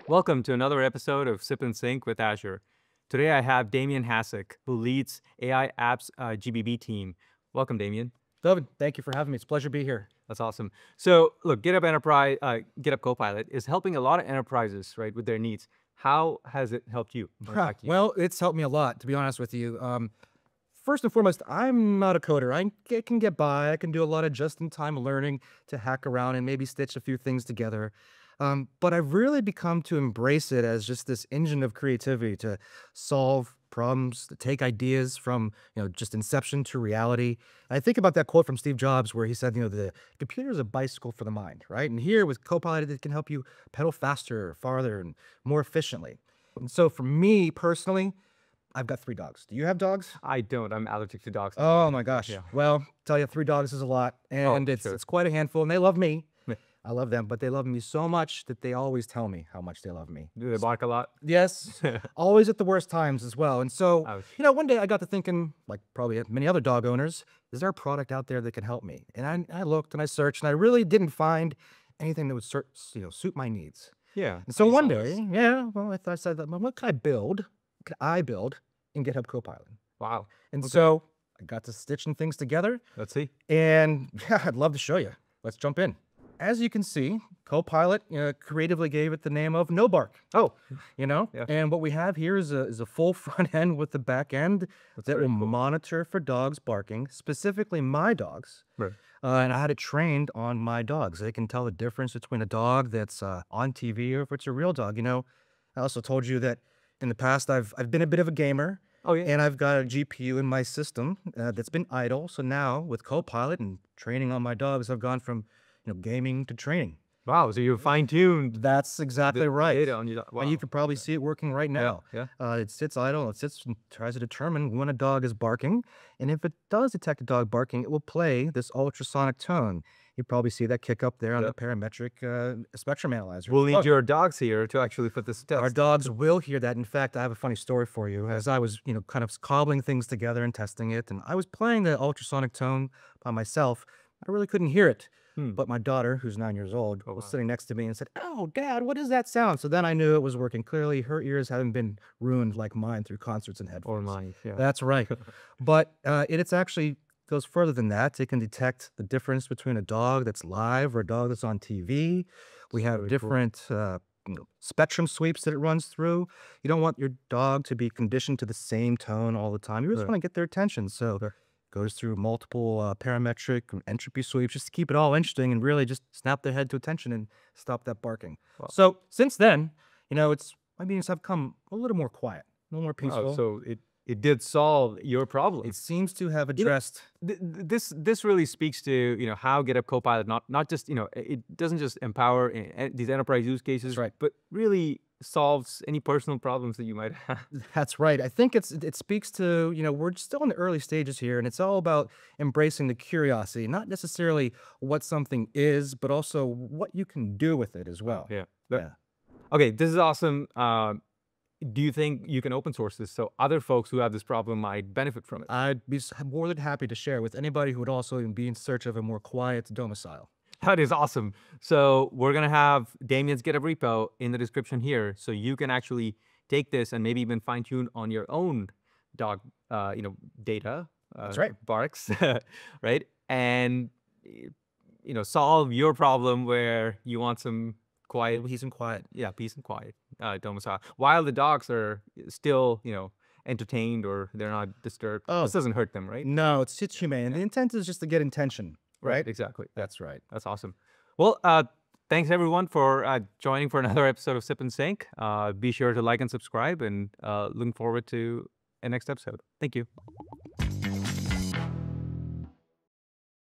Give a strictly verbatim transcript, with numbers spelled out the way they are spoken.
Welcome to another episode of Sip and Sync with Azure. Today I have Damian Hasak, who leads A I Apps uh, G B B team. Welcome, Damian. Govind, thank you for having me. It's a pleasure to be here. That's awesome. So, look, GitHub Enterprise, uh, GitHub Copilot is helping a lot of enterprises, right, with their needs. How has it helped you? or Huh, impacted you? Well, it's helped me a lot, to be honest with you. Um, first and foremost, I'm not a coder. I c- can get by. I can do a lot of just-in-time learning to hack around and maybe stitch a few things together. Um, but I've really become to embrace it as just this engine of creativity to solve problems, to take ideas from, you know, just inception to reality. I think about that quote from Steve Jobs where he said, you know, the computer is a bicycle for the mind, right? And here with Copilot, it can help you pedal faster, farther, and more efficiently. And so for me personally, I've got three dogs. Do you have dogs? I don't. I'm allergic to dogs. Oh my gosh. Yeah. Well, tell you, three dogs is a lot, and it's sure. it's quite a handful, and they love me. Yeah. I love them, but they love me so much that they always tell me how much they love me. Do they bark a lot? Yes, always at the worst times as well. And so, Ouch. you know, one day I got to thinking, like probably many other dog owners, is there a product out there that can help me? And I, I looked and I searched, and I really didn't find anything that would cer- you know, suit my needs. Yeah. And so I one saw this. day, yeah, well, I thought I said, well, what could I build? What could I build in GitHub Copilot? Wow. And Okay. so I got to stitching things together, Let's see. and yeah, I'd love to show you. Let's jump in. As you can see, Copilot uh, creatively gave it the name of No Bark. Oh, You know, Yeah. and what we have here is a is a full front end with the back end that very will cool. monitor for dogs barking, specifically my dogs. right. Uh, and I had it trained on my dogs. They can tell the difference between a dog that's uh, on T V or if it's a real dog. You know, I also told you that in the past I've I've been a bit of a gamer. Oh, yeah. And I've got a G P U in my system uh, that's been idle. So now with Copilot and training on my dogs, I've gone from, you know, gaming to training. Wow. So you fine-tuned That's exactly the right. data on your dog. Wow. And you can probably see it working right now. Yeah. Uh, it sits idle. It sits and tries to determine when a dog is barking. And if it does detect a dog barking, it will play this ultrasonic tone. You probably see that kick up there on Yeah. the parametric uh, spectrum analyzer. We'll need Oh, your dogs here to actually put this test. Our dogs will hear that. In fact, I have a funny story for you. As I was, you know, kind of cobbling things together and testing it, and I was playing the ultrasonic tone by myself, I really couldn't hear it. Hmm. But my daughter, who's nine years old, Oh, was wow. sitting next to me and said, "Oh, Dad, what is that sound?" So then I knew it was working. Clearly, her ears haven't been ruined like mine through concerts and Or headphones. mine. Yeah. That's right. But uh, it, it's actually goes further than that. It can detect the difference between a dog that's live or a dog that's on T V. We have very cool. different uh, you know, spectrum sweeps that it runs through. You don't want your dog to be conditioned to the same tone all the time. You just Right. want to get their attention. So it goes through multiple uh, parametric and entropy sweeps just to keep it all interesting and really just snap their head to attention and stop that barking. Wow. So since then, you know, it's my meetings have come a little more quiet, a little more peaceful. Oh, so it it did solve your problem. It seems to have know, addressed. Th- th- this this really speaks to you know how GitHub Copilot not not just you know it it doesn't just empower e- e- these enterprise use cases, right. but really solves any personal problems that you might have. That's right. I think it's it speaks to, you know, we're still in the early stages here, and it's all about embracing the curiosity, not necessarily what something is, but also what you can do with it as well. Yeah. Yeah. Okay, this is awesome. Um, do you think you can open source this so other folks who have this problem might benefit from it? I'd be s- more than happy to share with anybody who would also be in search of a more quiet domicile. That is awesome. So we're gonna have Damian's GitHub repo in the description here, so you can actually take this and maybe even fine tune on your own dog, uh, you know, data. Uh, That's right. Barks, right? And y- you know, solve your problem where you want some quiet, He's in quiet. yeah, peace and quiet uh, domicile, while the dogs are still, you know, entertained or they're not disturbed. Oh. This doesn't hurt them, right? No, it's it's humane. The intent is just to get intention, right? Exactly. That's right. That's awesome. Well, uh, thanks everyone for uh, joining for another episode of Sip and Sync. Uh, be sure to like and subscribe, and uh, looking forward to a next episode. Thank you.